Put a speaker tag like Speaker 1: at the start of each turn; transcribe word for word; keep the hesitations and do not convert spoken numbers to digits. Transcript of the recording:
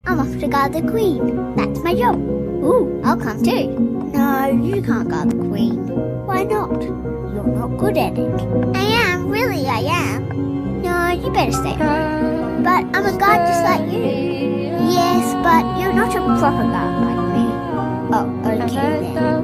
Speaker 1: I'm off to guard the queen. That's my job. Ooh, I'll come too. No, you can't guard the queen. Why not? You're not good at it. I am, really I am. No, you better stay home. But I'm a guard just like you. Yes, but you're not a proper guard like me. Oh, okay then.